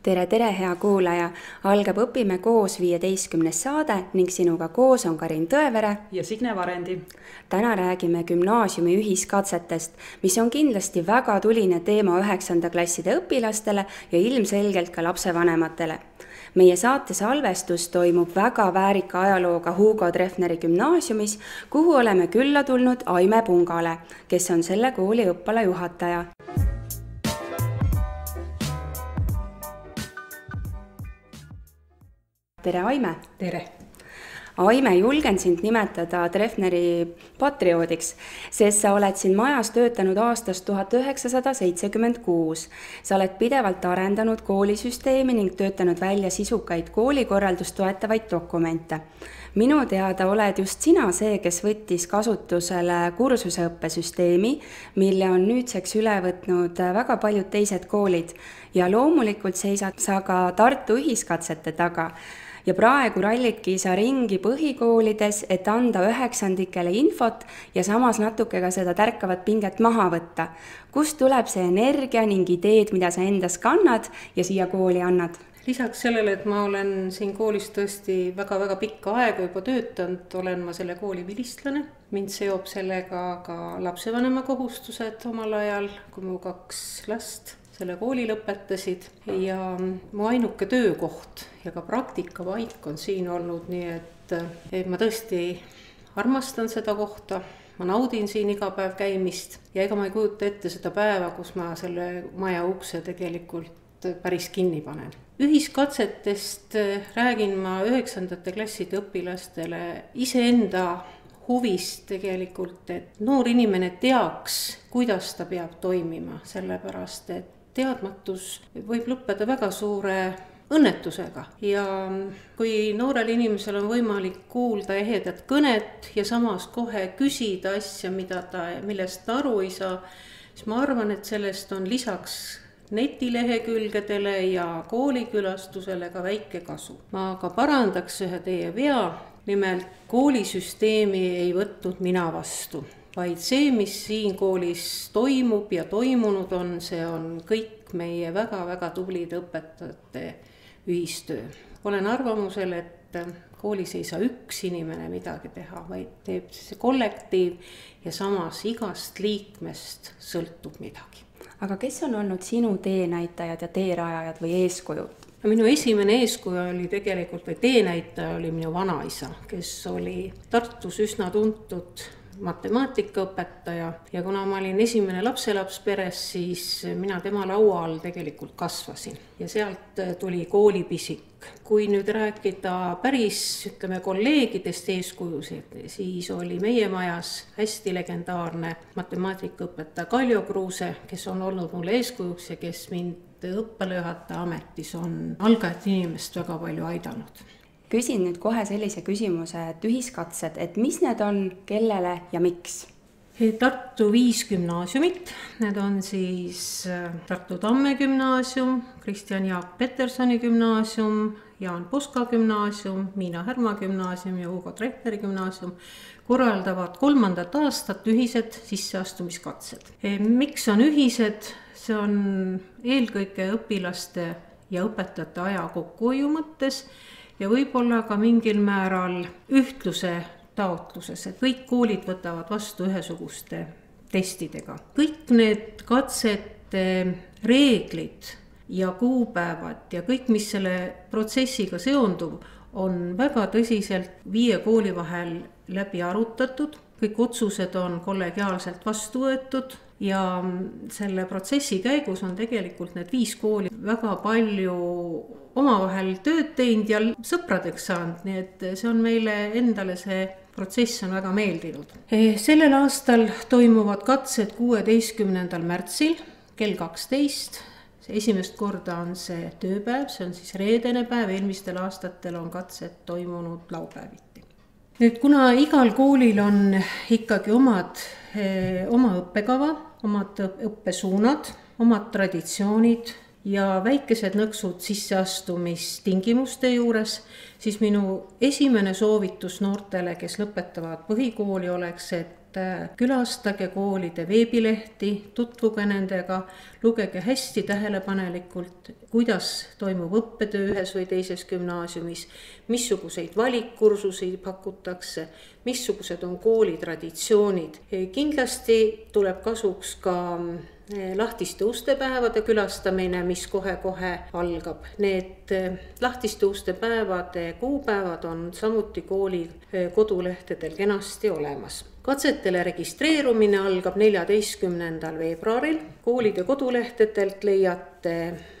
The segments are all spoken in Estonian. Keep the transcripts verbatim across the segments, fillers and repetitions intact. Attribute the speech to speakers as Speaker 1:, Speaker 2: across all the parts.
Speaker 1: tere, tere, hea kuulaja! Algab Õpime koos viieteistkümnes saade ning sinuga koos on Karin Tõevere
Speaker 2: ja Signe Varendi.
Speaker 1: Täna räägime gümnaasiumi ühiskatsetest, mis on kindlasti väga tuline teema üheksanda klasside õpilastele ja ilmselgelt ka lapsevanematele. Meie saate salvestus toimub väga väärika ajalooga Hugo Treffneri gümnaasiumis, kuhu oleme külla tulnud Aime Pungale, kes on selle kooli õppalajuhataja. Tere, Aime!
Speaker 2: Tere!
Speaker 1: Aime, julgen sind nimetada Treffneri patrioodiks, sest sa oled siin majas töötanud aastast tuhat üheksasada seitsekümmend kuus. Sa oled pidevalt arendanud koolisüsteemi ning töötanud välja sisukaid koolikorraldust toetavaid dokumente. Minu teada oled just sina see, kes võttis kasutusele kursuseõppesüsteemi, mille on nüüdseks üle võtnud väga paljud teised koolid ja loomulikult seisad sa ka Tartu ühiskatsete taga. Ja praegu rallidki sa ringi põhikoolides, et anda üheksandikele infot ja samas natuke ka seda tärkavat pinget maha võtta. Kust tuleb see energia ning ideed, mida sa endas kannad ja siia kooli annad?
Speaker 3: Lisaks sellele, et ma olen siin koolis tõesti väga-väga pikka aega juba töötanud, olen ma selle kooli vilistlane. Mind seob sellega ka lapsevanema kohustused omal ajal, kui mu kaks last selle kooli lõpetasid ja mu ainuke töökoht ja ka praktikavaik on siin olnud, nii et, et ma tõesti armastan seda kohta, ma naudin siin iga päev käimist ja ega ma ei kujuta ette seda päeva, kus ma selle maja ukse tegelikult päris kinni panen. Ühiskatsetest räägin ma üheksandate klasside õpilastele iseenda huvist tegelikult, et noor inimene teaks, kuidas ta peab toimima, sellepärast et teadmatus võib lõppeda väga suure õnnetusega ja kui noorel inimesel on võimalik kuulda ehedat kõnet ja samas kohe küsida asja, mida ta, millest ta aru ei saa, siis ma arvan, et sellest on lisaks netilehekülgedele ja koolikülastusele ka väike kasu. Ma ka parandaks ühe teie vea, nimelt koolisüsteemi ei võtnud mina vastu, vaid see, mis siin koolis toimub ja toimunud on, see on kõik meie väga-väga tublid õpetajate ühistöö. Olen arvamusel, et koolis ei saa üks inimene midagi teha, vaid teeb see kollektiiv ja samas igast liikmest sõltub midagi.
Speaker 1: Aga kes on olnud sinu teenäitajad ja teerajajad või eeskujud?
Speaker 3: Minu esimene eeskuja oli tegelikult või teenäitaja oli minu vanaisa, kes oli Tartus üsna tuntud matemaatikaõpetaja ja kuna ma olin esimene lapselaps peres, siis mina tema laua all tegelikult kasvasin ja sealt tuli koolipisik. Kui nüüd rääkida päris, ütleme, kolleegidest eeskujusid, siis oli meie majas hästi legendaarne matemaatikaõpetaja Kaljo Kruuse, kes on olnud mulle eeskujuks ja kes mind õppelajuhataja ametis on algajat inimest väga palju aidanud.
Speaker 1: Küsin nüüd kohe sellise küsimuse, et ühiskatsed, et mis need on, kellele ja miks?
Speaker 3: Tartu viis gümnaasiumit, need on siis Tartu Tamme gümnaasium, Kristjan Jaak Petersoni gümnaasium, Jaan Puska gümnaasium, Miina Härma gümnaasium ja Hugo Treffneri gümnaasium korraldavad kolmandat aastat ühised sisseastumiskatsed. Miks on ühised? See on eelkõige õpilaste ja õpetajate aja kokkuhoiu mõttes ja võib-olla ka mingil määral ühtluse taotluses, et kõik koolid võtavad vastu ühesuguste testidega. Kõik need katsete reeglid ja kuupäevad ja kõik, mis selle protsessiga seondub, on väga tõsiselt viie kooli vahel läbi arutatud. Kõik otsused on kollegiaalselt vastu võetud ja selle protsessi käigus on tegelikult need viis kooli väga palju omavahel tööd teinud ja sõpradeks saanud, nii et see on meile endale see protsess on väga meeldinud. Sellel aastal toimuvad katsed kuueteistkümnendal märtsil kell kaksteist. Esimest korda on see tööpäev, see on siis reedene päev, eelmistel aastatel on katsed toimunud laupäeviti. Nüüd, kuna igal koolil on ikkagi omad, oma õppekava, omad õppesuunad, omad traditsioonid ja väikesed nõksud sisseastumistingimuste juures, siis minu esimene soovitus noortele, kes lõpetavad põhikooli, oleks, et külastage koolide veebilehti, tutvuge nendega, lugege hästi tähelepanelikult, kuidas toimub õppetöö ühes või teises gümnaasiumis, missuguseid valikkursusi pakutakse, missugused on kooli traditsioonid. Kindlasti tuleb kasuks ka lahtiste ustepäevade külastamine, mis kohe-kohe algab. Need lahtiste ustepäevade kuupäevad on samuti kooli kodulehtedel kenasti olemas. Katsetele registreerumine algab neljateistkümnendal veebruaril. Koolide kodulehtedelt leiate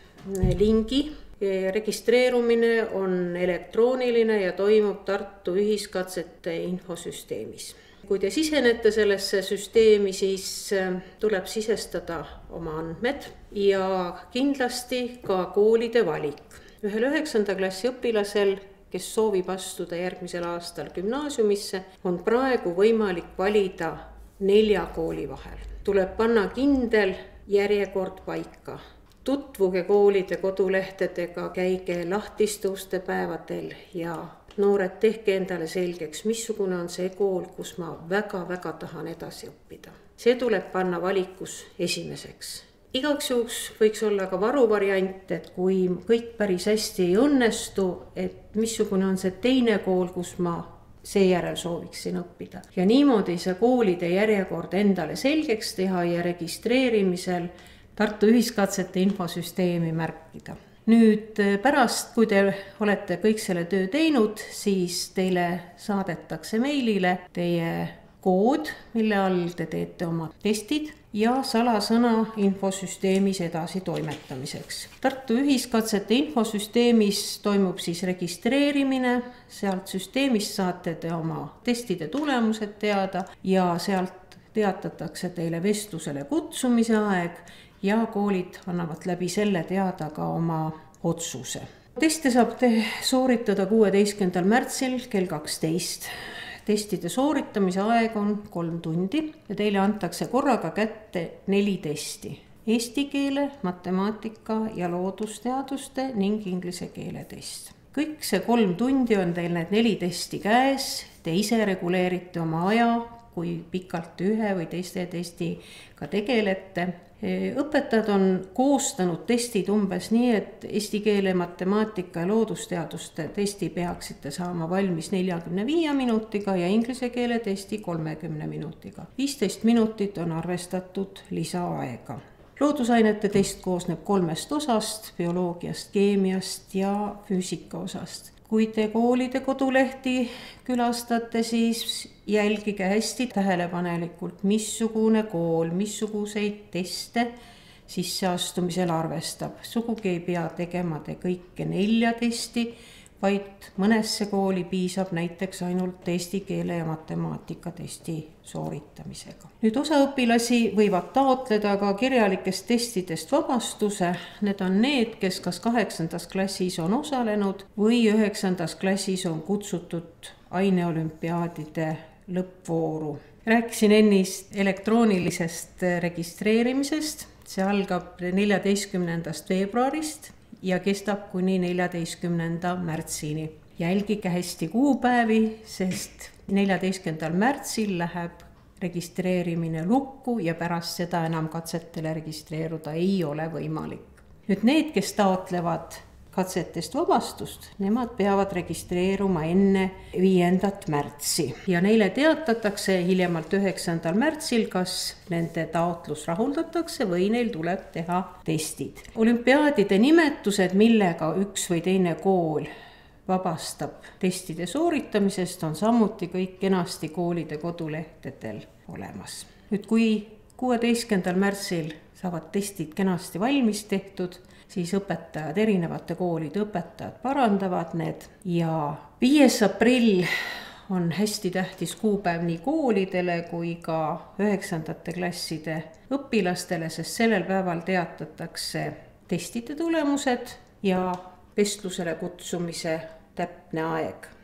Speaker 3: lingi. Registreerumine on elektrooniline ja toimub Tartu ühiskatsete infosüsteemis. Kui te sisenete sellesse süsteemi, siis tuleb sisestada oma andmed ja kindlasti ka koolide valik. Ühel üheksanda klassi õpilasel, kes soovib astuda järgmisel aastal gümnaasiumisse, on praegu võimalik valida nelja kooli vahel. Tuleb panna kindel järjekord paika. Tutvuge koolide kodulehtedega, käige lahtiste ustepäevadel ja noored, tehke endale selgeks, missugune on see kool, kus ma väga-väga tahan edasi õppida. See tuleb panna valikus esimeseks. Igaks juhuks võiks olla ka varuvariant, et kui kõik päris hästi ei õnnestu, et missugune on see teine kool, kus ma seejärel sooviksin õppida. Ja niimoodi see koolide järjekord endale selgeks teha ja registreerimisel Tartu ühiskatsete infosüsteemi märkida. Nüüd pärast, kui te olete kõik selle töö teinud, siis teile saadetakse meilile teie kood, mille all te teete oma testid ja salasõna infosüsteemis edasi toimetamiseks. Tartu ühiskatsete infosüsteemis toimub siis registreerimine, sealt süsteemist saate te oma testide tulemused teada ja sealt teatatakse teile vestlusele kutsumise aeg ja koolid annavad läbi selle teada ka oma otsuse. Teste saab te sooritada kuueteistkümnendal märtsil kell kaksteist. Testide sooritamise aeg on kolm tundi ja teile antakse korraga kätte neli testi. Eesti keele, matemaatika ja loodusteaduste ning inglise keele test. Kõik see kolm tundi on teil need neli testi käes, te ise reguleerite oma aja, kui pikalt ühe või teiste testiga tegelete. Õpetajad on koostanud testid umbes nii, et eesti keele, matemaatika ja loodusteaduste testi peaksite saama valmis neljakümne viie minutiga ja inglise keele testi kolmekümne minutiga. viisteist minutit on arvestatud lisaaega. Loodusainete test koosneb kolmest osast, bioloogiast, keemiast ja füüsika osast. Kui te koolide kodulehti külastate, siis jälgige hästi tähelepanelikult, missugune kool, missuguseid teste sisseastumisel arvestab. Sugugi ei pea tegema te kõike nelja testi, vaid mõnesse kooli piisab näiteks ainult eesti keele ja matemaatika testi sooritamisega. Nüüd osa õpilasi võivad taotleda ka kirjalikest testidest vabastuse. Need on need, kes kas kaheksandas klassis on osalenud või üheksandas klassis on kutsutud aineolümpiaadide lõppvooru. Rääkisin ennist elektroonilisest registreerimisest. See algab neljateistkümnendast veebruarist ja kestab kuni neljateistkümnenda märtsini. Jälgige hästi kuupäevi, sest neljateistkümnendal märtsil läheb registreerimine lukku ja pärast seda enam katsetele registreeruda ei ole võimalik. Nüüd need, kes taotlevad katsetest vabastust, nemad peavad registreeruma enne viiendat märtsi ja neile teatatakse hiljemalt üheksandal märtsil, kas nende taotlus rahuldatakse või neil tuleb teha testid. Olümpiaadide nimetused, millega üks või teine kool vabastab testide sooritamisest, on samuti kõik kenasti koolide kodulehtedel olemas. Nüüd kui kuueteistkümnendal märtsil saavad testid kenasti valmis tehtud, siis õpetajad, erinevate koolide õpetajad parandavad need ja viies aprill on hästi tähtis kuupäev nii koolidele kui ka üheksandate klasside õpilastele, sest sellel päeval teatatakse testide tulemused ja vestlusele kutsumise täpne aeg.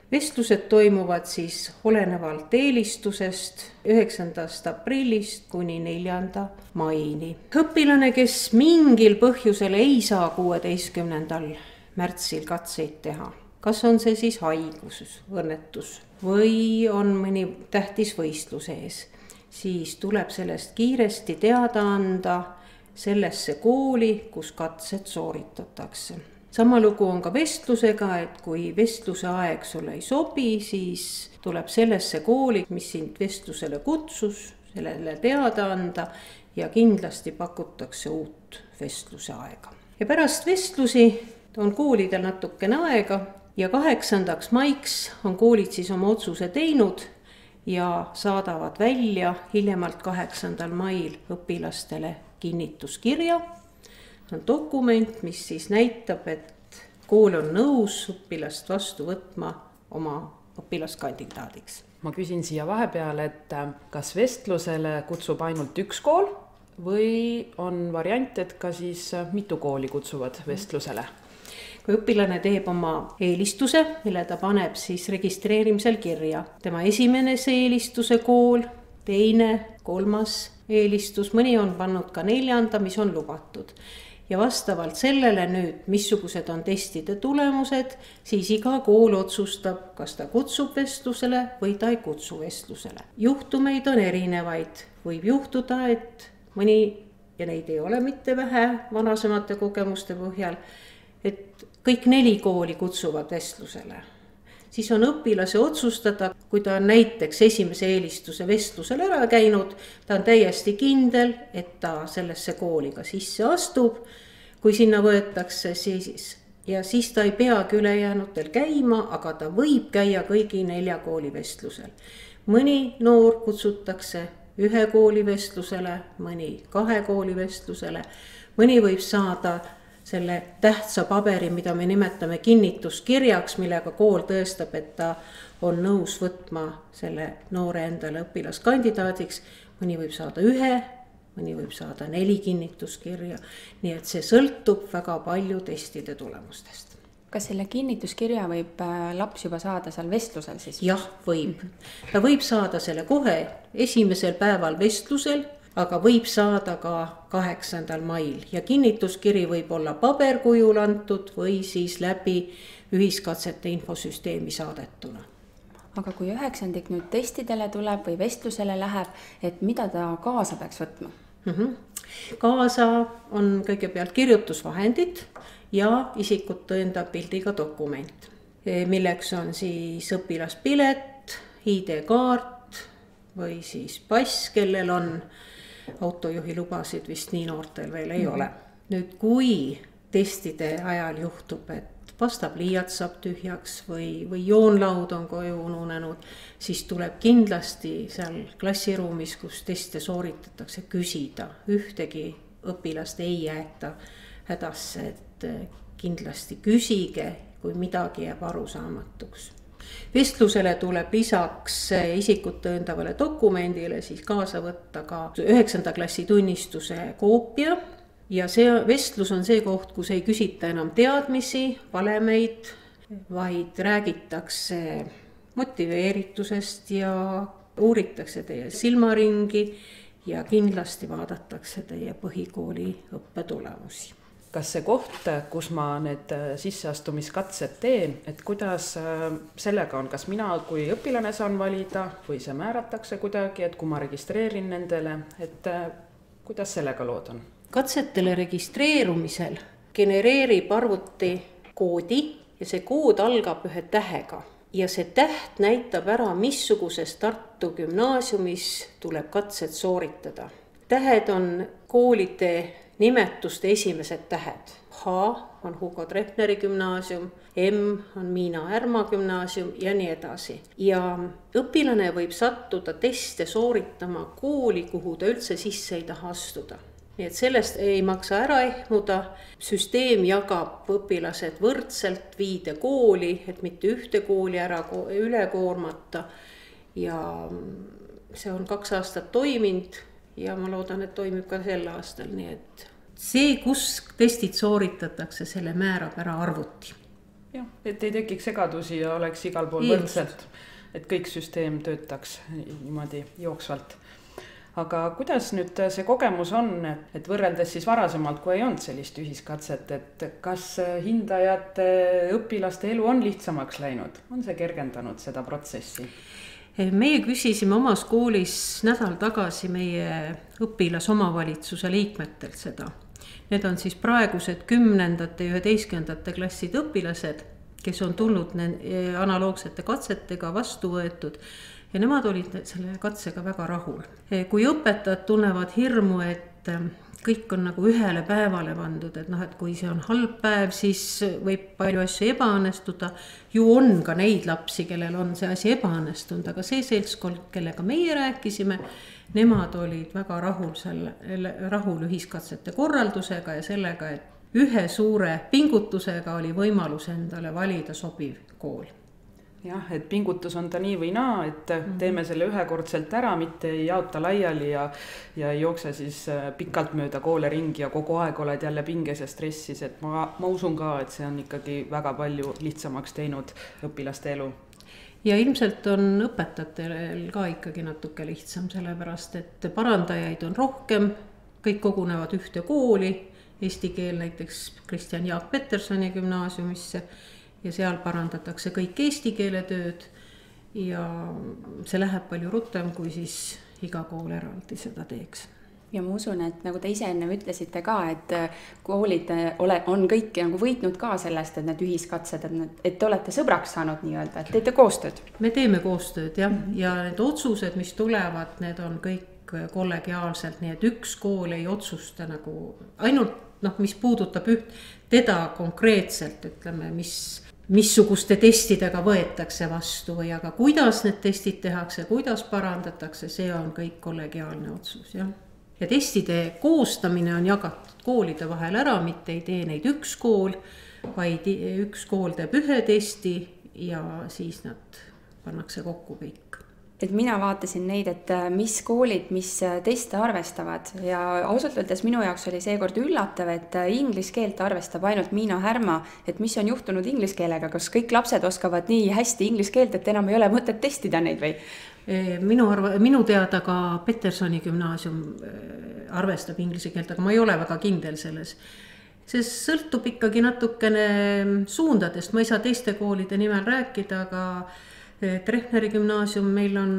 Speaker 3: vestlused toimuvad siis olenevalt eelistusest üheksandast aprillist kuni neljanda maini. Õpilane, kes mingil põhjusel ei saa kuueteistkümnendal märtsil katseid teha, kas on see siis haigus, õnnetus või on mõni tähtis võistlus ees, siis tuleb sellest kiiresti teada anda sellesse kooli, kus katsed sooritatakse. Sama lugu on ka vestlusega, et kui vestluse aeg sulle ei sobi, siis tuleb sellesse kooli, mis sind vestlusele kutsus, sellele teada anda ja kindlasti pakutakse uut vestluse aega. Ja pärast vestlusi on koolidel natukene aega ja kaheksandaks maiks on koolid siis oma otsuse teinud ja saadavad välja hiljemalt kaheksandal mail õpilastele kinnituskirja. On dokument, mis siis näitab, et kool on nõus õpilast vastu võtma oma õpilaskandidaadiks.
Speaker 2: Ma küsin siia vahepeal, et kas vestlusele kutsub ainult üks kool või on variant, et ka siis mitu kooli kutsuvad vestlusele?
Speaker 3: Kui õpilane teeb oma eelistuse, mille ta paneb siis registreerimisel kirja. Tema esimene see eelistuse kool, teine, kolmas eelistus, mõni on pannud ka neljanda, mis on lubatud. Ja vastavalt sellele nüüd, missugused on testide tulemused, siis iga kool otsustab, kas ta kutsub vestlusele või ta ei kutsu vestlusele. Juhtumeid on erinevaid. Võib juhtuda, et mõni, ja neid ei ole mitte vähe vanasemate kogemuste põhjal, et kõik neli kooli kutsuvad vestlusele. Siis on õpilase otsustada, kui ta on näiteks esimese eelistuse vestlusel ära käinud, ta on täiesti kindel, et ta sellesse kooli ka sisse astub, kui sinna võetakse siis, ja siis ta ei peagi ülejäänutel käima, aga ta võib käia kõigi nelja kooli vestlusel. Mõni noor kutsutakse ühe kooli vestlusele, mõni kahe kooli vestlusele, mõni võib saada selle tähtsa paberi, mida me nimetame kinnituskirjaks, millega kool tõestab, et ta on nõus võtma selle noore endale õpilaskandidaadiks. Mõni võib saada ühe, mõni võib saada neli kinnituskirja. Nii et see sõltub väga palju testide tulemustest.
Speaker 1: Kas selle kinnituskirja võib laps juba saada seal vestlusel siis?
Speaker 3: Jah, võib. Ta võib saada selle kohe esimesel päeval vestlusel, aga võib saada ka kaheksandal mail ja kinnituskiri võib olla paberkujul antud või siis läbi ühiskatsete infosüsteemi saadetuna.
Speaker 1: Aga kui üheksandik nüüd testidele tuleb või vestlusele läheb, et mida ta kaasa peaks võtma?
Speaker 3: Mm-hmm. Kaasa on kõigepealt kirjutusvahendid ja isikut tõendav pildiga dokument, milleks on siis õpilaspilet, I D-kaart või siis pass, kellel on autojuhi lubasid, vist nii noortel veel ei ole. Nüüd, kui testide ajal juhtub, et pastapliiat saab tühjaks või, või joonlaud on koju ununenud, siis tuleb kindlasti seal klassiruumis, kus teste sooritatakse, küsida. Ühtegi õpilast ei jäeta hädasse, et kindlasti küsige, kui midagi jääb arusaamatuks. Vestlusele tuleb lisaks isikut tõendavale dokumendile siis kaasa võtta ka üheksanda klassi tunnistuse koopia ja see vestlus on see koht, kus ei küsita enam teadmisi, valemeid, vaid räägitakse motiveeritusest ja uuritakse teie silmaringi ja kindlasti vaadatakse teie põhikooli õppetulemusi.
Speaker 2: Kas see koht, kus ma need sisseastumiskatsed teen, et kuidas sellega on, kas mina kui õpilane saan valida või see määratakse kuidagi, et kui ma registreerin nendele, et kuidas sellega lood on?
Speaker 3: Katsetele registreerumisel genereerib arvuti koodi ja see kood algab ühe tähega ja see täht näitab ära, missuguses Tartu gümnaasiumis tuleb katsed sooritada. Tähed on koolide nimetuste esimesed tähed. H on Hugo Treffneri gümnaasium, M on Miina Härma gümnaasium ja nii edasi. Ja õpilane võib sattuda teste sooritama kooli, kuhu ta üldse sisse ei taha astuda. Nii et sellest ei maksa ära ehmuda. Süsteem jagab õpilased võrdselt viide kooli, et mitte ühte kooli ära üle koormata. Ja see on kaks aastat toiminud. Ja ma loodan, et toimib ka sel aastal, nii et see, kus testid sooritatakse, selle määrab ära arvuti.
Speaker 2: jah, et ei tekiks segadusi ja oleks igal pool võrdselt, et kõik süsteem töötaks niimoodi jooksvalt. Aga kuidas nüüd see kogemus on, et võrreldes siis varasemalt, kui ei olnud sellist ühiskatset, et kas hindajate õpilaste elu on lihtsamaks läinud? On see kergendanud seda protsessi?
Speaker 3: Meie küsisime omas koolis nädal tagasi meie õpilasomavalitsuse liikmetelt seda. Need on siis praegused kümnendate ja üheteistkümnendate klasside õpilased, kes on tulnud analoogsete katsetega vastu võetud ja nemad olid selle katsega väga rahul. Kui õpetajad tunnevad hirmu, et kõik on nagu ühele päevale pandud, et noh, et kui see on halb päev, siis võib palju asju ebaõnnestuda. Ju on ka neid lapsi, kellel on see asi ebaõnnestunud, aga see seltskond, kellega meie rääkisime, nemad olid väga rahul, selle, rahul ühiskatsete korraldusega ja sellega, et ühe suure pingutusega oli võimalus endale valida sobiv kool.
Speaker 2: Jah, et pingutus on ta nii või naa, et teeme selle ühekordselt ära, mitte ei jaota laiali ja, ja ei jookse siis pikalt mööda koole ringi ja kogu aeg oled jälle pinges ja stressis, et ma, ma usun ka, et see on ikkagi väga palju lihtsamaks teinud õpilaste elu.
Speaker 3: Ja ilmselt on õpetajatel ka ikkagi natuke lihtsam, sellepärast, et parandajaid on rohkem, kõik kogunevad ühte kooli, eesti keel näiteks Kristjan Jaak Petersoni gümnaasiumisse, ja seal parandatakse kõik eesti keele tööd ja see läheb palju rutem, kui siis iga kool eraldi seda teeks.
Speaker 1: Ja ma usun, et nagu te ise enne ütlesite ka, et koolid ole, on kõik nagu võitnud ka sellest, et need ühiskatsed, et te olete sõbraks saanud nii-öelda, et teete koostööd.
Speaker 3: Me teeme koostööd, jah, ja need otsused, mis tulevad, need on kõik kollegiaalselt, nii et üks kool ei otsusta nagu ainult, noh, mis puudutab üht, teda konkreetselt, ütleme, mis missuguste testidega võetakse vastu või aga kuidas need testid tehakse, kuidas parandatakse, see on kõik kollegiaalne otsus, jah. Ja testide koostamine on jagatud koolide vahel ära, mitte ei tee neid üks kool, vaid üks kool teeb ühe testi ja siis nad pannakse kokku kõik.
Speaker 1: Et mina vaatasin neid, et mis koolid, mis teste arvestavad ja ausalt öeldes minu jaoks oli seekord üllatav, et inglise keelt arvestab ainult Miina Härma, et mis on juhtunud inglise keelega, kas kõik lapsed oskavad nii hästi inglise keelt, et enam ei ole mõtet testida neid või?
Speaker 3: Minu, arva, minu teada ka Petersoni gümnaasium arvestab inglise keelt, aga ma ei ole väga kindel selles. See sõltub ikkagi natukene suundadest, ma ei saa teiste koolide nimel rääkida, aga Treffneri gümnaasium meil on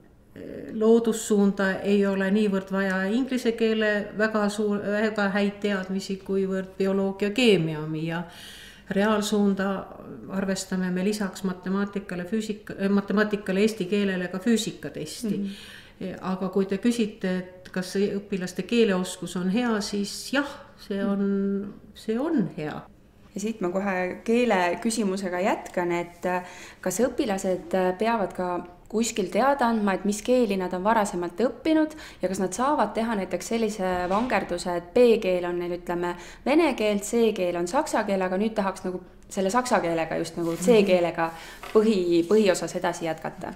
Speaker 3: loodussuunda, ei ole niivõrd vaja inglise keele väga, suur, väga häid teadmisi, kuivõrd bioloogia, keemiami ja reaalsuunda arvestame me lisaks matemaatikale, füüsika, matemaatikale, eesti keelele ka füüsikatesti. Mm-hmm. Aga kui te küsite, et kas õpilaste keeleoskus on hea, siis jah, see on, see on hea.
Speaker 1: Ja siit ma kohe keele küsimusega jätkan, et kas õpilased peavad ka kuskil teada andma, et mis keeli nad on varasemalt õppinud ja kas nad saavad teha näiteks sellise vangerduse, et B-keel on neil, ütleme, vene keel, C-keel on saksa keel, aga nüüd tahaks nagu selle saksa keelega just nagu C-keelega põhi, põhiosas edasi jätkata.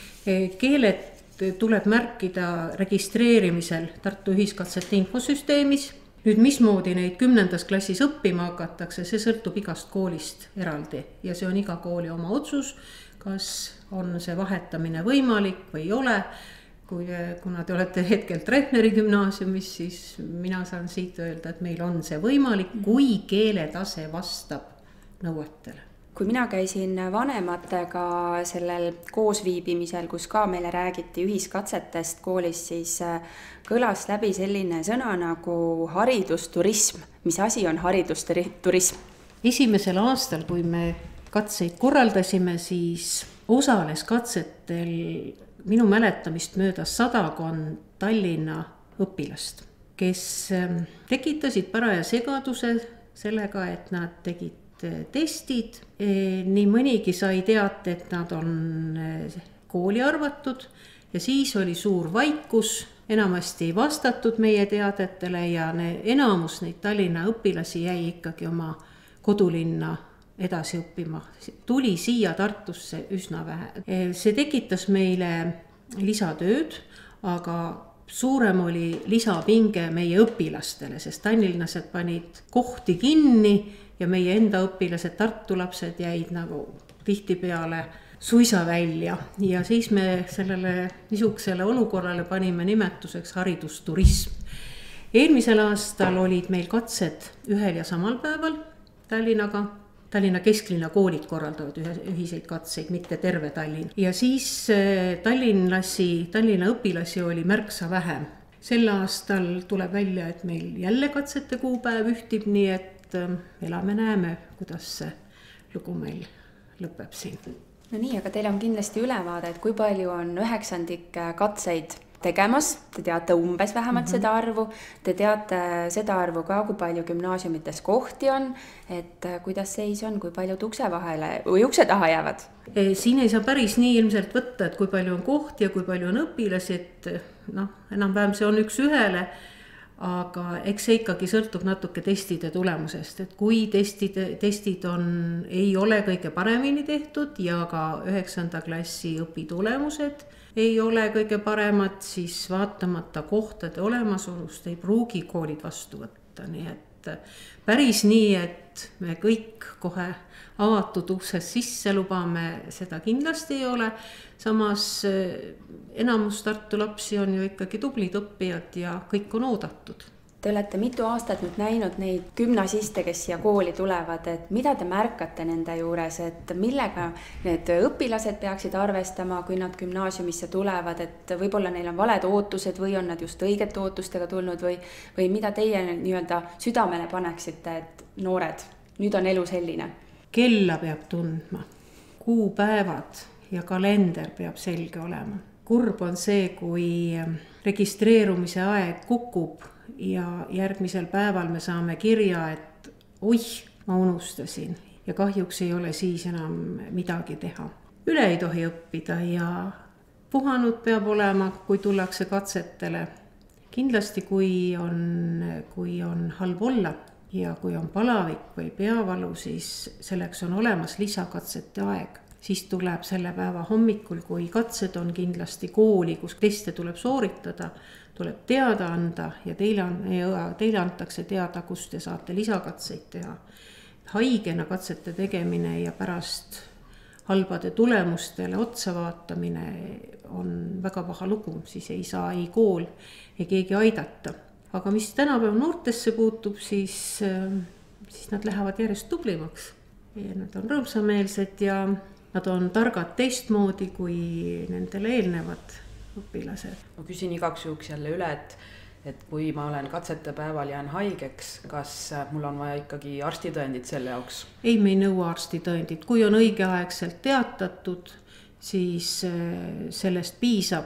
Speaker 3: Keeled tuleb märkida registreerimisel Tartu ühiskatsete infosüsteemis. Nüüd mismoodi neid kümnendas klassis õppima hakatakse, see sõltub igast koolist eraldi ja see on iga kooli oma otsus, kas on see vahetamine võimalik või ei ole. Kui, kuna te olete hetkel Treffneri gümnaasiumis, siis mina saan siit öelda, et meil on see võimalik, kui keeletase vastab nõuetele.
Speaker 1: Kui mina käisin vanematega sellel koosviibimisel, kus ka meile räägiti ühiskatsetest koolis, siis kõlas läbi selline sõna nagu haridusturism. Mis asi on haridusturism?
Speaker 3: Esimesel aastal, kui me katseid korraldasime, siis osales katsetel minu mäletamist mööda sadakond Tallinna õpilast, kes tekitasid paraja segaduse sellega, et nad tegid testid, nii mõnigi sai teate, et nad on kooli arvatud ja siis oli suur vaikus, enamasti ei vastatud meie teadetele ja ne, enamus neid Tallinna õpilasi jäi ikkagi oma kodulinna edasi õppima. Tuli siia Tartusse üsna vähe. See tekitas meile lisatööd, aga suurem oli lisapinge meie õpilastele, sest tallinlased panid kohti kinni ja meie enda õpilased, Tartu lapsed jäid nagu tihtipeale suisa välja ja siis me sellele niisugusele olukorrale panime nimetuseks haridusturism. Eelmisel aastal olid meil katsed ühel ja samal päeval Tallinnaga. Tallinna kesklinna koolid korraldavad ühiseid katseid, mitte terve Tallinn. Ja siis Tallinnlasi, Tallinna õpilasi oli märksa vähem. Sel aastal tuleb välja, et meil jälle katsete kuupäev ühtib, nii et elame näeme, kuidas see lugu meil lõpeb siin.
Speaker 1: No nii, aga teil on kindlasti ülevaade, et kui palju on üheksandik katseid tegemas, te teate umbes vähemalt mm -hmm. seda arvu, te teate seda arvu ka, kui palju gümnaasiumites kohti on, et kuidas seis on, kui paljud ukse vahele või ukse taha jäävad?
Speaker 3: Siin ei saa päris nii ilmselt võtta, et kui palju on kohti ja kui palju on õpilasi, et noh, enam-vähem see on üks ühele, aga eks see ikkagi sõltub natuke testide tulemusest, et kui testid, testid on, ei ole kõige paremini tehtud ja ka üheksanda klassi õpitulemused ei ole kõige paremad, siis vaatamata kohtade olemasolust ei pruugi koolid vastu võtta, nii et päris nii, et me kõik kohe avatud uksest sisse lubame, seda kindlasti ei ole. Samas enamus Tartu lapsi on ju ikkagi tublid õppijad ja kõik on oodatud.
Speaker 1: Te olete mitu aastat nüüd näinud neid gümnasiste, kes siia kooli tulevad, et mida te märkate nende juures, et millega need õpilased peaksid arvestama, kui nad gümnaasiumisse tulevad, et võib-olla neil on valed ootused või on nad just õigete ootustega tulnud või, või mida teie nii-öelda südamele paneksite, et noored, nüüd on elu selline?
Speaker 3: Kella peab tundma, kuupäevad ja kalender peab selge olema. Kurb on see, kui registreerumise aeg kukub ja järgmisel päeval me saame kirja, et oih, ma unustasin ja kahjuks ei ole siis enam midagi teha. Üle ei tohi õppida ja puhanud peab olema, kui tullakse katsetele. Kindlasti, kui on, kui on halb olla ja kui on palavik või peavalu, siis selleks on olemas lisakatsete aeg. Siis tuleb selle päeva hommikul, kui katsed on kindlasti kooli, kus teste tuleb sooritada, tuleb teada anda ja teile, on, teile antakse teada, kus te saate lisakatseid teha. Haigena katsete tegemine ja pärast halbade tulemustele otsa vaatamine on väga paha lugu, siis ei saa ei kool, ei keegi aidata. Aga mis tänapäeval noortesse puutub, siis, siis nad lähevad järjest tublimaks. Ja nad on rõõmsameelsed ja nad on targad teistmoodi kui nendele eelnevad õpilased.
Speaker 2: Ma küsin igaks juhuks jälle üle, et, et kui ma olen katsete päeval jään haigeks, kas mul on vaja ikkagi arstitõendit selle jaoks?
Speaker 3: Ei, me ei nõua arstitõendit. Kui on õigeaegselt teatatud, siis sellest piisab.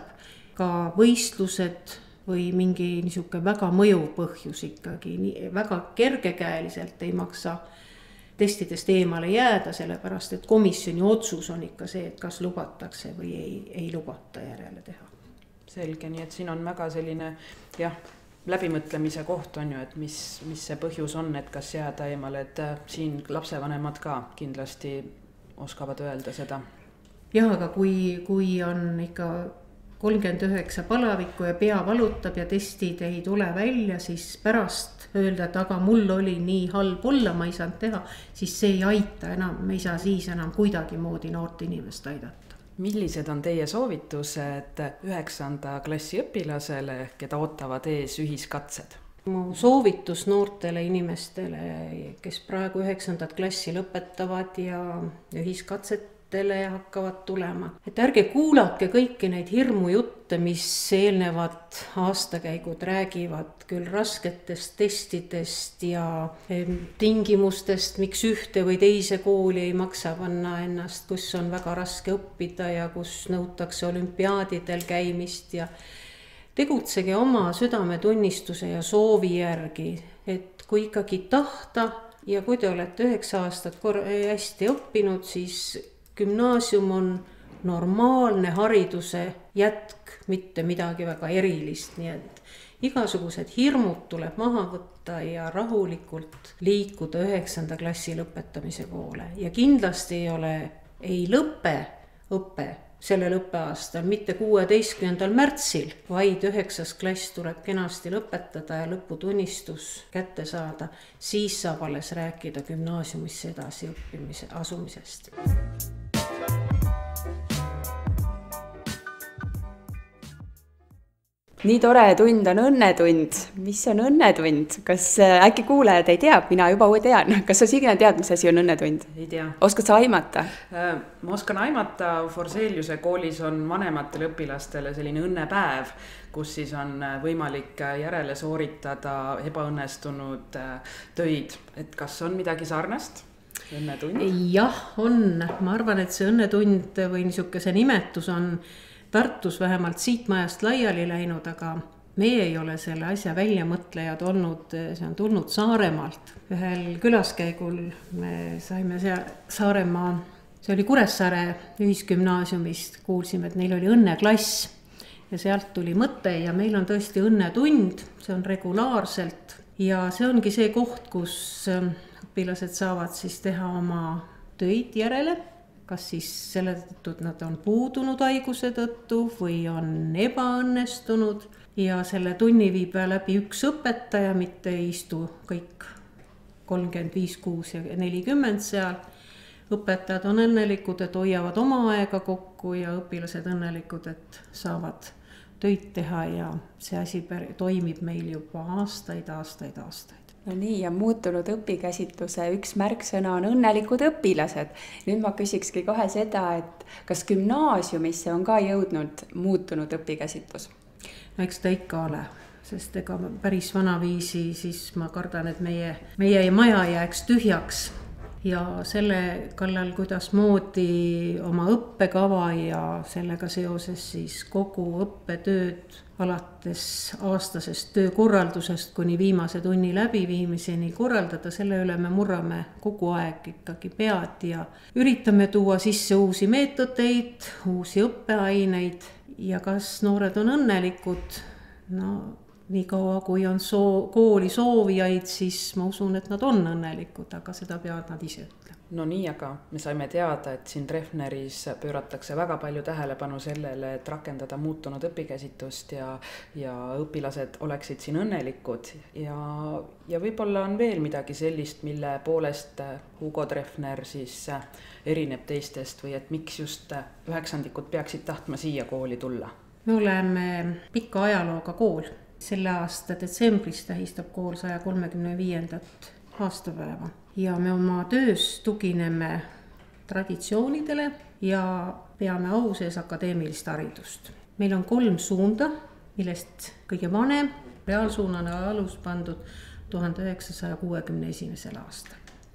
Speaker 3: Ka võistlused või mingi niisugune väga mõjuv põhjus ikkagi, väga kergekäeliselt ei maksa testidest eemale jääda, sellepärast et komisjoni otsus on ikka see, et kas lubatakse või ei, ei lubata järele teha.
Speaker 2: Selge, nii et siin on väga selline jah, läbimõtlemise koht on ju, et mis, mis see põhjus on, et kas jääda eemale, et siin lapsevanemad ka kindlasti oskavad öelda seda.
Speaker 3: Jah, aga kui, kui on ikka kolmkümmend üheksa palavikku ja pea valutab ja testid ei tule välja, siis pärast öelda, et aga mul oli nii halb olla, ma ei saanud teha, siis see ei aita enam, me ei saa siis enam kuidagi moodi noort inimest aidata.
Speaker 2: Millised on teie soovitused üheksanda klassi õpilasele, keda ootavad ees ühiskatsed?
Speaker 3: Mu soovitus noortele inimestele, kes praegu üheksandat klassi lõpetavad ja ühiskatset hakkavad tulema. Et ärge kuulake kõiki neid hirmujutte, mis eelnevad aastakäigud räägivad küll rasketest testidest ja tingimustest, miks ühte või teise kooli ei maksa panna ennast, kus on väga raske õppida ja kus nõutakse olümpiaadidel käimist ja tegutsege oma südametunnistuse ja soovi järgi, et kui ikkagi tahta ja kui te olete üheksa aastat hästi õppinud, siis gümnaasium on normaalne hariduse jätk, mitte midagi väga erilist, nii et igasugused hirmud tuleb maha võtta ja rahulikult liikuda üheksanda klassi lõpetamise poole. Ja kindlasti ei ole, ei lõpe õpe sellel õppeaastal, mitte kuueteistkümnendal märtsil, vaid üheksas klass tuleb kenasti lõpetada ja lõputunnistus kätte saada, siis saab alles rääkida gümnaasiumisse edasi õppimise asumisest.
Speaker 1: Nii tore tund on õnnetund. Mis on õnnetund? Kas äkki kuulajad ei tea? Mina juba tean. Kas sa Signe tead, mis asi on õnnetund?
Speaker 2: Ei tea.
Speaker 1: Oskad sa aimata?
Speaker 2: Ma oskan aimata. Forseliuse koolis on vanematele õpilastele selline õnnepäev, kus siis on võimalik järele sooritada ebaõnnestunud töid. Et kas on midagi sarnast? Õnnetund?
Speaker 3: Jah, on. Ma arvan, et see õnnetund või niisuguse nimetus on Tartus vähemalt siit majast laiali läinud, aga meie ei ole selle asja väljamõtlejad olnud, see on tulnud Saaremaalt. Ühel külaskäigul me saime seal Saaremaa, see oli Kuressaare ühisgümnaasiumist, kuulsime, et neil oli õnneklass ja sealt tuli mõte ja meil on tõesti õnnetund, see on regulaarselt ja see ongi see koht, kus õpilased saavad siis teha oma töid järele. Kas siis selle tõttu, et nad on puudunud haiguse tõttu või on ebaõnnestunud ja selle tunni viib läbi üks õpetaja, mitte ei istu kõik kolmkümmend viis, kuus ja nelikümmend seal. Õpetajad on õnnelikud, et hoiavad oma aega kokku ja õpilased õnnelikud, et saavad töid teha ja see asi toimib meil juba aastaid, aastaid, aastaid.
Speaker 1: No nii, ja muutunud õpikäsitluse üks märksõna on õnnelikud õpilased. Nüüd ma küsikski kohe seda, et kas gümnaasiumisse on ka jõudnud muutunud õpikäsitlus?
Speaker 3: No eks ta ikka ole, sest ega päris vanaviisi siis ma kardan, et meie, meie maja jääks tühjaks. Ja selle kallal, kuidas moodi oma õppekava ja sellega seoses siis kogu õppetööd alates aastasest töökorraldusest kuni viimase tunni läbiviimiseni korraldada, selle üle me murrame kogu aeg ikkagi pead ja üritame tuua sisse uusi meetodeid, uusi õppeaineid ja kas noored on õnnelikud? No nii kaua, kui on soo- kooli soovijaid, siis ma usun, et nad on õnnelikud, aga seda peavad nad ise ütlema.
Speaker 2: No nii, aga me saime teada, et siin Treffneris pööratakse väga palju tähelepanu sellele, et rakendada muutunud õpikäsitlust ja, ja õpilased oleksid siin õnnelikud. Ja, ja võib-olla on veel midagi sellist, mille poolest Hugo Treffner siis erineb teistest või et miks just üheksandikud peaksid tahtma siia kooli tulla?
Speaker 3: Me oleme pika ajalooga kool. Selle aasta detsembris tähistab kool saja kolmekümne viiendat aastapäeva ja me oma töös tugineme traditsioonidele ja peame au sees akadeemilist haridust. Meil on kolm suunda, millest kõige vanem reaalsuunana alus pandud tuhande üheksasaja kuuekümne esimesel aastal.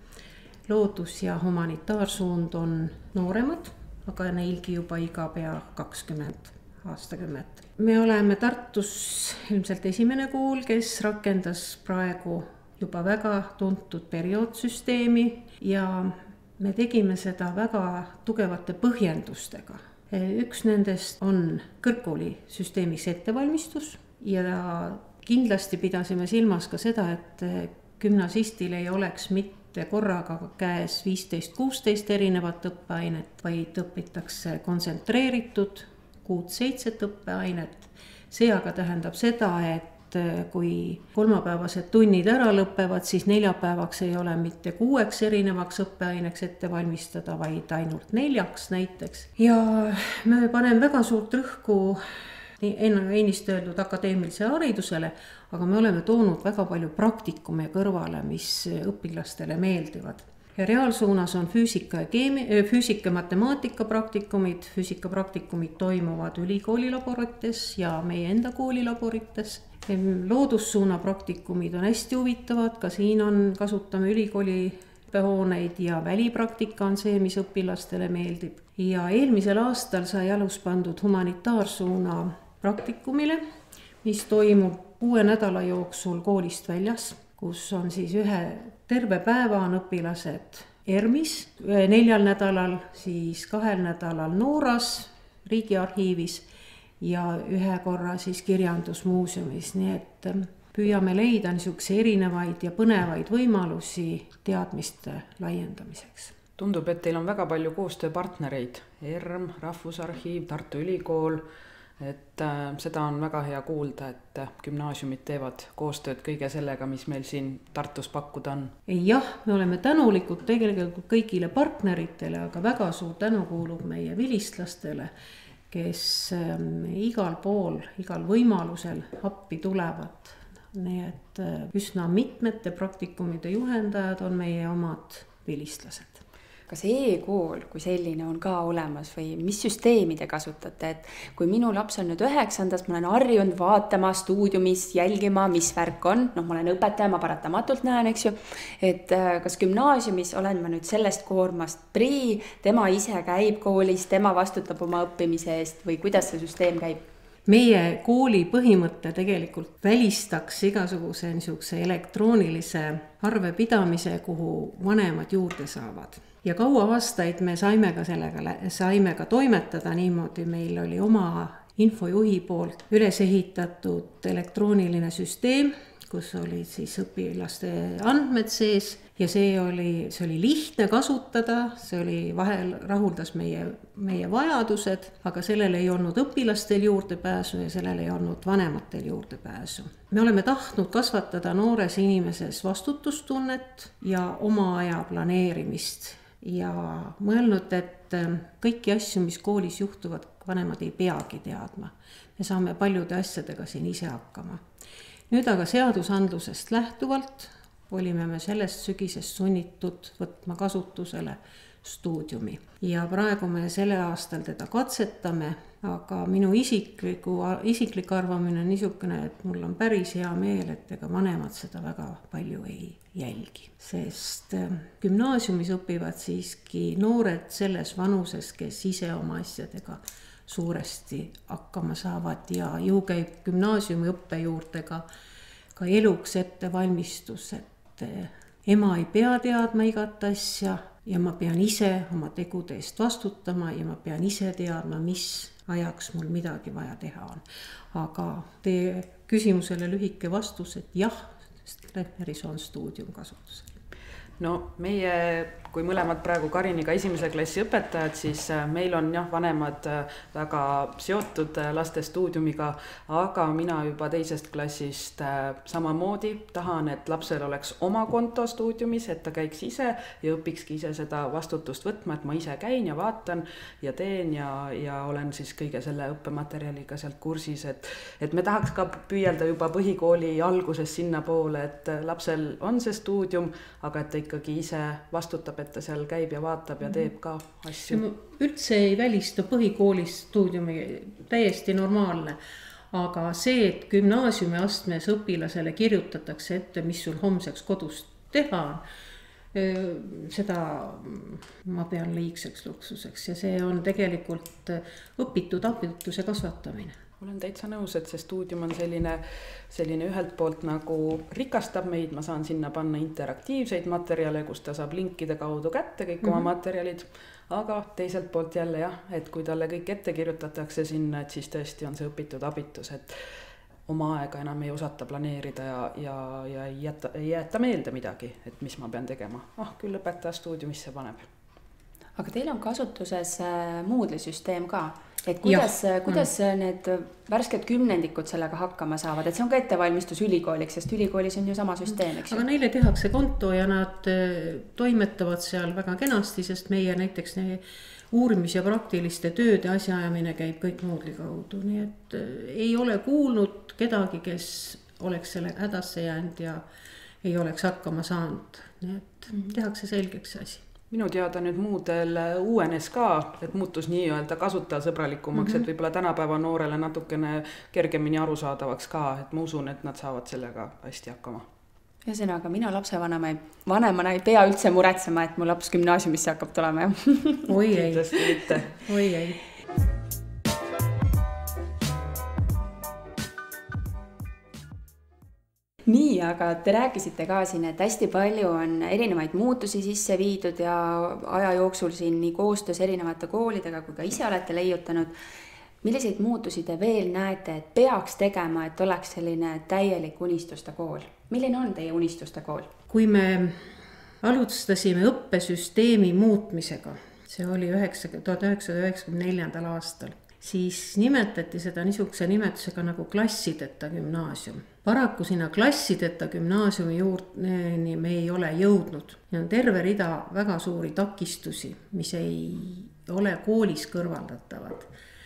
Speaker 3: Loodus- ja humanitaarsuund on nooremad, aga neilgi juba iga pea kakskümmend aastakümmet. Me oleme Tartus ilmselt esimene kool, kes rakendas praegu juba väga tuntud perioodsüsteemi ja me tegime seda väga tugevate põhjendustega. Üks nendest on kõrgkoolisüsteemis ettevalmistus ja kindlasti pidasime silmas ka seda, et gümnasistil ei oleks mitte korraga käes viisteist kuusteist erinevat õppeainet, vaid õpitakse kontsentreeritud kuud seitset õppeainet. See aga tähendab seda, et kui kolmapäevased tunnid ära lõpevad, siis neljapäevaks ei ole mitte kuueks erinevaks õppeaineks ette valmistada, vaid ainult neljaks näiteks. Ja me paneme väga suurt rõhku ennist öeldud akadeemilise haridusele, aga me oleme toonud väga palju praktikume kõrvale, mis õpilastele meeldivad. Ja reaalsuunas on füüsika ja keemia, füüsika ja matemaatika praktikumid. Füüsika praktikumid toimuvad ülikooli laborites ja meie enda kooli laborites. Loodussuuna praktikumid on hästi huvitavad, ka siin on, kasutame ülikooli hooneid ja välipraktika on see, mis õpilastele meeldib. Ja eelmisel aastal sai alus pandud humanitaarsuuna praktikumile, mis toimub kuue nädala jooksul koolist väljas, kus on siis ühe terve päeva on õpilased ERMis, neljal nädalal, siis kahel nädalal Nooras, Riigiarhiivis ja ühe korra siis kirjandusmuuseumis, nii et püüame leida niisuguse erinevaid ja põnevaid võimalusi teadmiste laiendamiseks.
Speaker 2: Tundub, et teil on väga palju koostööpartnereid, ERM, Rahvusarhiiv, Tartu Ülikool, et äh, seda on väga hea kuulda, et gümnaasiumid teevad koostööd kõige sellega, mis meil siin Tartus pakkuda on.
Speaker 3: Jah, me oleme tänulikud tegelikult kõigile partneritele, aga väga suur tänu kuulub meie vilistlastele, kes äh, igal pool, igal võimalusel appi tulevad. Nii et äh, üsna mitmete praktikumide juhendajad on meie omad vilistlased.
Speaker 1: Kas e-kool kui selline on ka olemas või mis süsteemi te kasutate, et kui minu laps on nüüd üheksandas, ma olen harjunud vaatama stuudiumis, jälgima, mis värk on, noh, ma olen õpetaja, ma paratamatult näen, eks ju, et kas gümnaasiumis olen ma nüüd sellest koormast prii, tema ise käib koolis, tema vastutab oma õppimise eest või kuidas see süsteem käib?
Speaker 3: Meie kooli põhimõte tegelikult välistaks igasuguse niisuguse elektroonilise arvepidamise, kuhu vanemad juurde saavad. Ja kaua aastaid me saime ka sellega, saime ka toimetada niimoodi, meil oli oma infojuhi poolt üles ehitatud elektrooniline süsteem, kus oli siis õpilaste andmed sees ja see oli, see oli lihtne kasutada, see oli vahel rahuldas meie, meie vajadused, aga sellel ei olnud õpilastel juurdepääsu ja sellel ei olnud vanematel juurdepääsu. Me oleme tahtnud kasvatada noores inimeses vastutustunnet ja oma aja planeerimist ja mõelnud, et kõiki asju, mis koolis juhtuvad, vanemad ei peagi teadma. Me saame paljude asjadega siin ise hakkama. Nüüd aga seadusandlusest lähtuvalt olime me sellest sügisest sunnitud võtma kasutusele stuudiumi. Ja praegu me selle aastal teda katsetame, aga minu isikliku, isiklik arvamine on niisugune, et mul on päris hea meel, et ega vanemad seda väga palju ei jälgi. Sest gümnaasiumis õpivad siiski noored selles vanuses, kes ise oma asjadega suuresti hakkama saavad ja ju käib gümnaasiumi õppe juurde ka, ka eluks ettevalmistus, et ema ei pea teadma igat asja ja ma pean ise oma tegude eest vastutama ja ma pean ise teadma, mis ajaks mul midagi vaja teha on. Aga teie küsimusele lühike vastus, et jah, Treffneris on stuudium kasutusel.
Speaker 2: No meie, kui mõlemad praegu Kariniga esimese klassi õpetajad, siis meil on jah, vanemad väga seotud laste stuudiumiga, aga mina juba teisest klassist samamoodi tahan, et lapsel oleks oma konto stuudiumis, et ta käiks ise ja õpikski ise seda vastutust võtma, et ma ise käin ja vaatan ja teen ja, ja olen siis kõige selle õppematerjaliga sealt kursis, et, et me tahaks ka püüelda juba põhikooli alguses sinna poole, et lapsel on see stuudium, aga et ta ikkagi ise vastutab, et ta seal käib ja vaatab ja teeb ka asju.
Speaker 3: Üldse ei välista põhikoolis stuudiumi, täiesti normaalne, aga see, et gümnaasiumi astmes õpilasele kirjutatakse ette, mis sul homseks kodus teha on, seda ma pean liigseks luksuseks ja see on tegelikult õpitud abituse kasvatamine.
Speaker 2: Olen täitsa nõus, et see stuudium on selline, selline ühelt poolt nagu rikastab meid, ma saan sinna panna interaktiivseid materjale, kus ta saab linkide kaudu kätte kõik mm-hmm. oma materjalid, aga teiselt poolt jälle jah, et kui talle kõik ette kirjutatakse sinna, et siis tõesti on see õpitud abitus, et oma aega enam ei osata planeerida ja, ja, ja ei, jäta, ei jäeta meelde midagi, et mis ma pean tegema. Ah, küll õpetaja stuudiumisse paneb.
Speaker 1: Aga teil on kasutuses Moodle'i süsteem ka. Et kuidas, kuidas mm. need värsked kümnendikud sellega hakkama saavad, et see on ka ettevalmistus ülikooliks, sest ülikoolis on ju sama süsteem, eks ju?
Speaker 3: Aga neile tehakse konto ja nad toimetavad seal väga kenasti, sest meie näiteks ne, uurimis- ja praktiliste tööde asjaajamine käib kõik Moodle'i kaudu, nii et ei ole kuulnud kedagi, kes oleks selle hädasse jäänud ja ei oleks hakkama saanud, nii et mm. tehakse selgeks asi.
Speaker 2: Minu teada nüüd Moodle uuenes ka, et muutus nii-öelda kasutajasõbralikumaks, mm-hmm. et võib-olla tänapäeva noorele natukene kergemini arusaadavaks ka, et ma usun, et nad saavad sellega hästi hakkama.
Speaker 1: Ühesõnaga, mina lapsevanemana ei, vanemana ei pea üldse muretsema, et mu laps gümnaasiumisse hakkab tulema.
Speaker 3: Oi ei. Oi ei.
Speaker 1: Nii, aga te rääkisite ka siin, et hästi palju on erinevaid muutusi sisse viidud ja aja jooksul siin nii koostöös erinevate koolidega, kui ka ise olete leiutanud. Milliseid muutusi te veel näete, et peaks tegema, et oleks selline täielik unistuste kool? Milline on teie unistuste kool?
Speaker 3: Kui me alustasime õppesüsteemi muutmisega, see oli tuhat üheksasada üheksakümne neljandal aastal, siis nimetati seda niisuguse nimetusega nagu klassideta gümnaasium. Paraku sinna klassideta gümnaasiumi juurde me ei ole jõudnud. Ja on terve rida väga suuri takistusi, mis ei ole koolis kõrvaldatavad.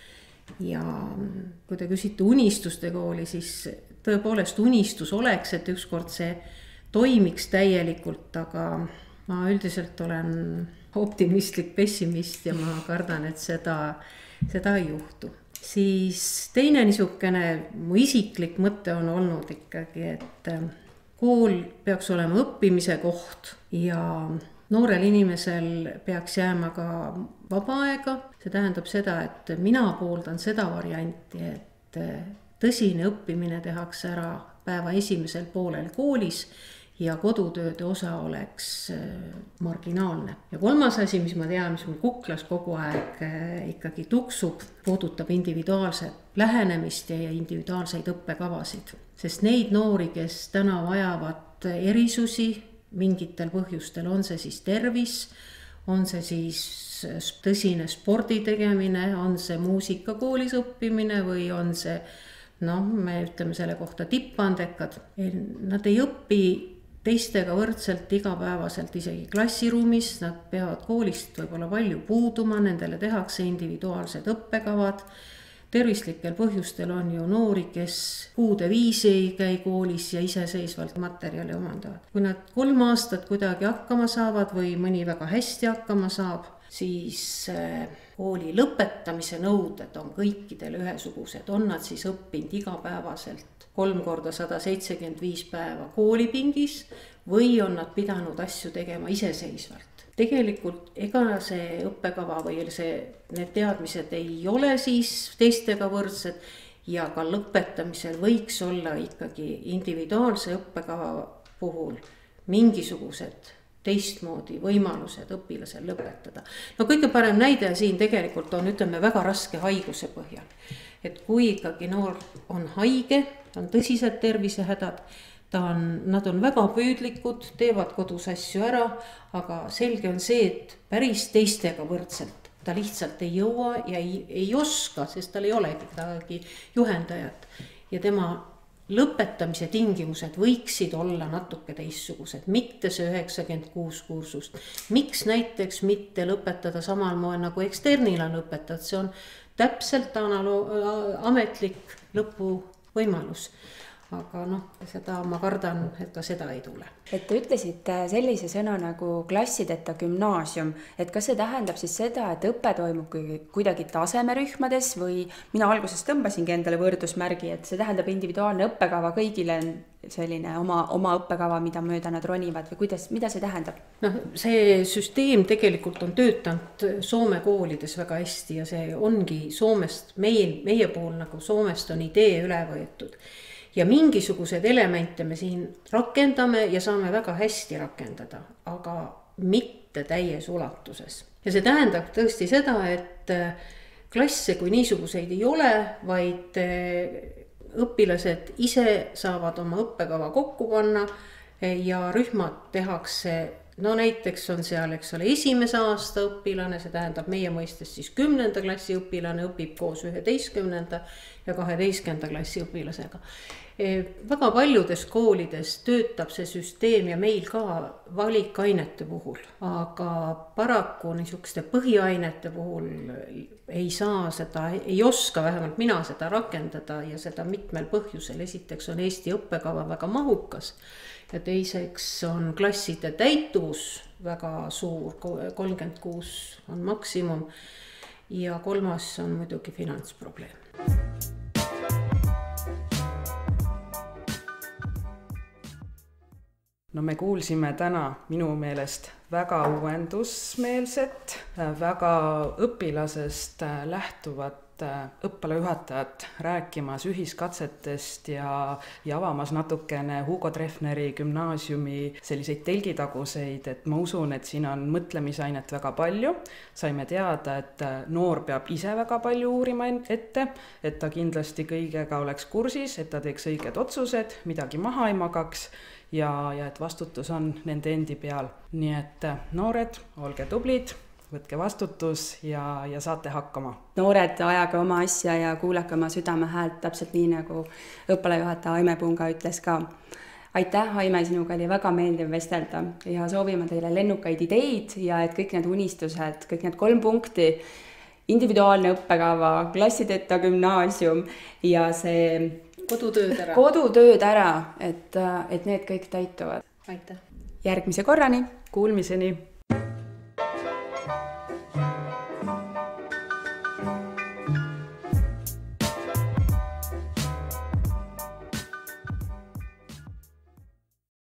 Speaker 3: Ja kui te küsite unistuste kooli, siis tõepoolest unistus oleks, et ükskord see toimiks täielikult, aga ma üldiselt olen optimistlik pessimist ja ma kardan, et seda, seda ei juhtu. Siis teine niisugune mu isiklik mõte on olnud ikkagi, et kool peaks olema õppimise koht ja noorel inimesel peaks jääma ka vaba aega. See tähendab seda, et mina pooldan seda varianti, et tõsine õppimine tehakse ära päeva esimesel poolel koolis ja kodutööde osa oleks marginaalne. Ja kolmas asi, mis ma tean, mis mul kuklas kogu aeg ikkagi tuksub, puudutab individuaalset lähenemist ja individuaalseid õppekavasid. Sest neid noori, kes täna vajavad erisusi mingitel põhjustel, on see siis tervis, on see siis tõsine spordi tegemine, on see muusikakoolis õppimine või on see, noh, me ütleme selle kohta tippandekad. Nad ei õpi teistega võrdselt igapäevaselt isegi klassiruumis, nad peavad koolist võib-olla palju puuduma, nendele tehakse individuaalsed õppekavad. Tervislikel põhjustel on ju noori, kes kuude viisi ei käi koolis ja iseseisvalt materjali omandavad. Kui nad kolm aastat kuidagi hakkama saavad või mõni väga hästi hakkama saab, siis kooli lõpetamise nõuded on kõikidel ühesugused. On nad siis õppinud igapäevaselt kolm korda sada seitsekümmend viis päeva koolipingis või on nad pidanud asju tegema iseseisvalt. Tegelikult ega see õppekava või see, need teadmised ei ole siis teistega võrdsed ja ka lõpetamisel võiks olla ikkagi individuaalse õppekava puhul mingisugused teistmoodi võimalused õpilasel lõpetada. No kõige parem näide siin tegelikult on, ütleme, väga raske haiguse põhjal. Et kui ikkagi noor on haige, on tõsised tervisehädad, ta on, nad on väga püüdlikud, teevad kodus asju ära, aga selge on see, et päris teistega võrdselt ta lihtsalt ei jõua ja ei, ei oska, sest tal ei olegi midagi juhendajat ja tema lõpetamise tingimused võiksid olla natuke teistsugused, mitte see üheksakümmend kuus kursust. Miks näiteks mitte lõpetada samal moel nagu eksternil on lõpetad, see on täpselt analoo- ametlik lõpuvõimalus. Aga noh, seda ma kardan, et ka seda ei tule.
Speaker 1: Et te ütlesite sellise sõna nagu klassideta gümnaasium, et kas see tähendab siis seda, et õpe toimub kuidagi tasemerühmades või mina alguses tõmbasingi endale võrdusmärgi, et see tähendab individuaalne õppekava kõigile selline oma, oma õppekava, mida mööda nad ronivad või kuidas, mida see tähendab?
Speaker 3: No, see süsteem tegelikult on töötanud Soome koolides väga hästi ja see ongi Soomest, meil, meie puhul nagu Soomest on idee üle võetud. Ja mingisugused elemente me siin rakendame ja saame väga hästi rakendada, aga mitte täies ulatuses. Ja see tähendab tõesti seda, et klasse kui niisuguseid ei ole, vaid õpilased ise saavad oma õppekava kokku panna ja rühmad tehakse, no näiteks on seal, eks ole, esimese aasta õpilane, see tähendab meie mõistes siis kümnenda klassi õpilane õpib koos üheteistkümnenda ja kaheteistkümnenda klassi õpilasega. Väga paljudes koolides töötab see süsteem ja meil ka valikainete puhul, aga paraku niisuguste põhiainete puhul ei saa seda, ei oska vähemalt mina seda rakendada ja seda mitmel põhjusel. Esiteks on Eesti õppekava väga mahukas ja teiseks on klasside täituvus väga suur, kolmkümmend kuus on maksimum ja kolmas on muidugi finantsprobleem.
Speaker 2: No me kuulsime täna minu meelest väga uuendusmeelset, väga õpilasest lähtuvat õppealajuhatajat rääkimas ühiskatsetest ja, ja avamas natukene Hugo Treffneri gümnaasiumi selliseid telgitaguseid, et ma usun, et siin on mõtlemisainet väga palju. Saime teada, et noor peab ise väga palju uurima ette, et ta kindlasti kõigega oleks kursis, et ta teeks õiged otsused, midagi maha ei magaks ja, ja et vastutus on nende endi peal. Nii et noored, olge tublid, võtke vastutus ja, ja saate hakkama.
Speaker 1: Noored, ajage oma asja ja kuulake oma südame häält, täpselt nii nagu õppealajuhataja Aime Punga ütles ka. Aitäh, Aime, sinuga oli väga meeldiv vestelda ja soovime teile lennukaid ideid ja et kõik need unistused, kõik need kolm punkti, individuaalne õppekava, klassideta gümnaasium ja see
Speaker 3: kodutööd ära,
Speaker 1: kodutööd ära, et, et need kõik täituvad.
Speaker 3: Aitäh!
Speaker 1: Järgmise korrani!
Speaker 2: Kuulmiseni!